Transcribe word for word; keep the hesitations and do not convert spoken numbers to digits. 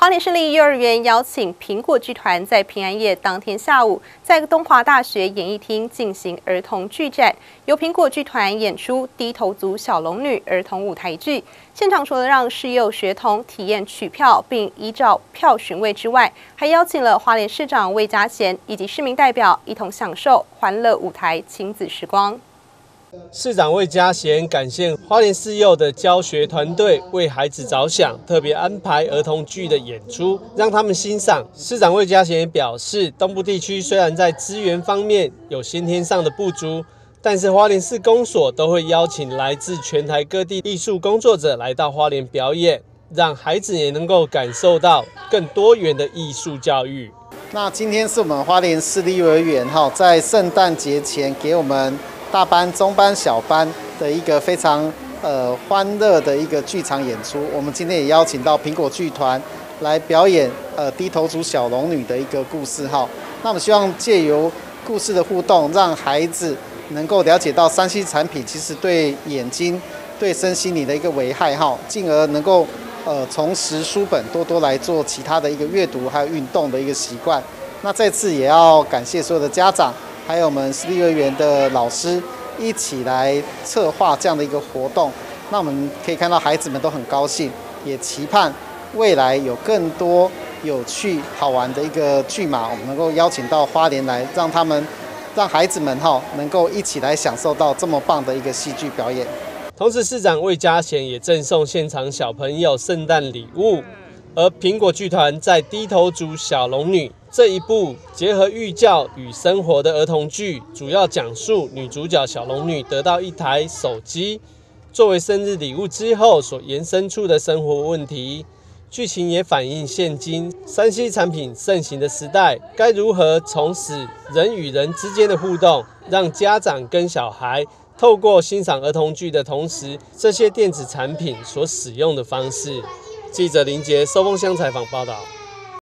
花莲市立幼儿园邀请苹果剧团在平安夜当天下午，在东华大学演艺厅进行儿童剧展，由苹果剧团演出《低头族小龙女》儿童舞台剧。现场除了让市幼学童体验取票并依照票询位之外，还邀请了花莲市长魏家贤以及市民代表一同享受欢乐舞台亲子时光。 市长魏家贤感谢花莲市幼的教学团队为孩子着想，特别安排儿童剧的演出，让他们欣赏。市长魏家贤也表示，东部地区虽然在资源方面有先天上的不足，但是花莲市公所都会邀请来自全台各地艺术工作者来到花莲表演，让孩子也能够感受到更多元的艺术教育。 那今天是我们花莲市立幼儿园哈，在圣诞节前给我们 大班、中班、小班的一个非常呃欢乐的一个剧场演出，我们今天也邀请到苹果剧团来表演呃低头族小龙女的一个故事哈。那我们希望借由故事的互动，让孩子能够了解到三 C 产品其实对眼睛、对身心理的一个危害哈，进而能够呃重拾书本，多多来做其他的一个阅读还有运动的一个习惯。那再次也要感谢所有的家长， 还有我们市立幼儿园的老师一起来策划这样的一个活动，那我们可以看到孩子们都很高兴，也期盼未来有更多有趣好玩的一个剧码，我们能够邀请到花莲来，让他们让孩子们哈能够一起来享受到这么棒的一个戏剧表演。 同时，市长魏家贤也赠送现场小朋友圣诞礼物，而苹果剧团在低头族小龙女 这一部结合寓教与生活的儿童剧，主要讲述女主角小龙女得到一台手机作为生日礼物之后所延伸出的生活问题。剧情也反映现今三 C 产品盛行的时代，该如何重拾人与人之间的互动，让家长跟小孩透过欣赏儿童剧的同时，这些电子产品所使用的方式。记者林杰收凤乡采访报道。